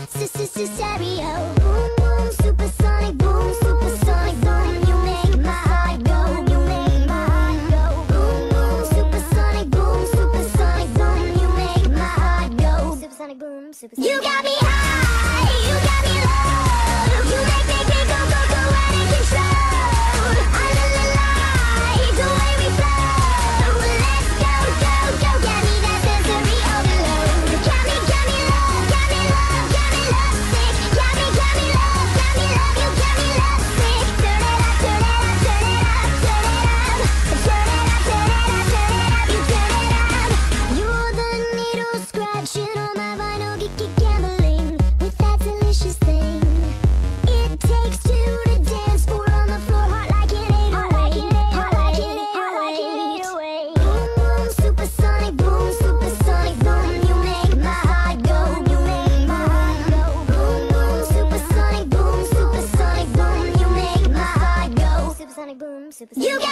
Stereo. Boom boom, supersonic boom, supersonic boom. You make my heart go, you make my heart go. Boom boom, supersonic boom, supersonic boom. You make my heart go. Supersonic boom, supersonic. You got me high, you got me low. You make me go go go out of control. I'm alive, the way we flow. Let's go go go, get me that sensory overload. Got me love, got me love, got me love sick. Got me love, you got me love sick. Turn it up, turn it up, turn it up, turn it up. Turn it up, turn it up, turn it up, you turn it up. You're the needle scratching on my vinyl, gambling with that delicious thing. It takes two to dance, four on the floor, heart like an 808, heart like an 808. Boom boom, supersonic boom, supersonic boom. You make my heart go, you make my heart go. Boom boom, supersonic boom, supersonic boom. You make my heart go. Supersonic boom, supersonic. You